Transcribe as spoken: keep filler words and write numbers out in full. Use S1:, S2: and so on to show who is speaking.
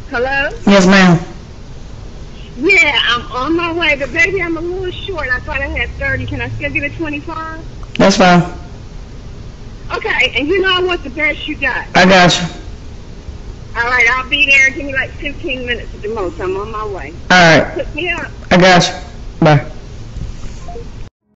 S1: Hello?
S2: Yes, ma'am.
S1: Yeah, I'm on my way, but baby, I'm a little short. I thought I had thirty. Can I still get a twenty-five?
S2: That's fine.
S1: Okay, and you know I want the best you got.
S2: I got you.
S1: All right, I'll be there. Give me like fifteen minutes at the most. I'm on my way.
S2: All right.
S1: Put me up.
S2: I got you. Bye.